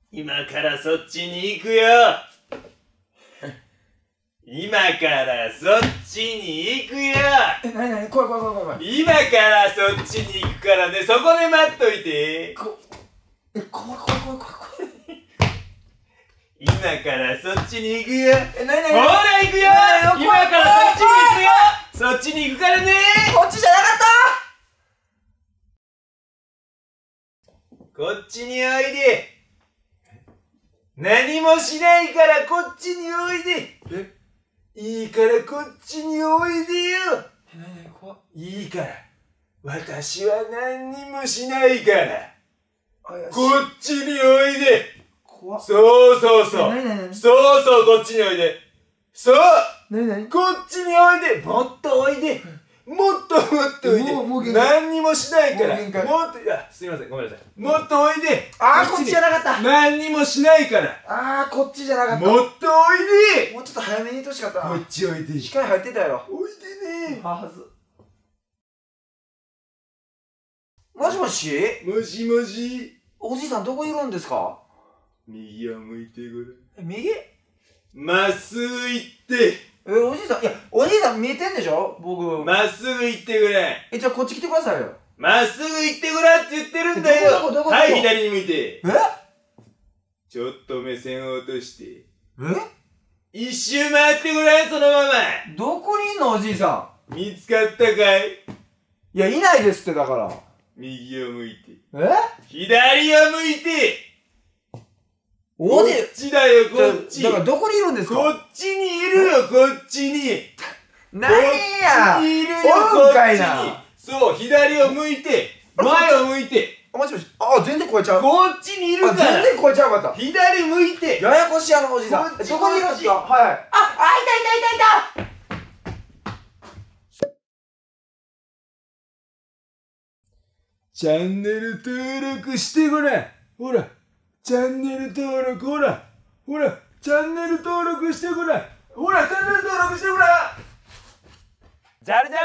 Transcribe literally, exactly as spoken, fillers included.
今からそっちに行くよ。今からそっちに行くよ。 え、なになに、怖い怖い怖い怖い怖い。 今からそっちに行くからね、そこで待っといて。 こえ、怖い怖い怖い怖い怖い。 今からそっちに行くよ。 え、なになに、 ほら行くよ。今からそっちに行くよ。そっちに行くからね。 こっちじゃなかった。 こっちにおいで。何もしないからこっちにおいで。 え、 いいからこっちにおいでよ。 え、なになに、怖い。 いいから。私は何にもしないから。 あ、いや、 こっちにおいで。 怖っ。 そうそうそう。 え、なになになに、 そうそう、こっちにおいで。そう。 なになに、 こっちにおいで。もっとおいで。もっともっとおいで。 もうもう限界。 何にもしないから。 もう限界。 もっと、いや、すいません、ごめんなさい。もっとおいで。 あー、こっちじゃなかった。 何にもしないから。 あー、こっちじゃなかった。 もっとおいで。 もうちょっと早めに言ってほしかったな。 こっちおいで。 視界入ってたやろ。 おいでね。 はず。もしもし、 もしもし。 おじいさんどこいるんですか？ 右を向いてごらん。 え、右？ まっすぐ行って。 え、おじいさん、いや、おじいさん見えてんでしょ僕。 まっすぐ行ってごらん。 え、じゃあこっち来てくださいよ。 まっすぐ行ってごらんって言ってるんだよ。 どこどこどこどこはい、左に向いて。 え？ ちょっと目線を落として。 え？ 一周回ってごらん、そのまま。 どこにいんのおじいさ見つかったかい？ ん？いや、いないですってだから。 右を向いて。 え？ 左を向いて。 おじい、 こっちだよ、こっち。 だからどこにいるんですか？ こっちにいるよ、こっちに。 なんやこっちにいるよ、 おるんかいこっな。 ちに。そう、左を向いて。前を向いて。 あ、もしもし。あ、全然超えちゃう。 こっちにいるあ、 から。 全然超えちゃうかった。 左向いて。 ややこしいやのおじさん。 こっちどこにいるんですか？はいはい。あ、あ、いたいたいたいた。 チャンネル登録してごらん。ほら、チャンネル登録、ほら。ほら、チャンネル登録してごらん。ほら、チャンネル登録してごらん。ジャルジャル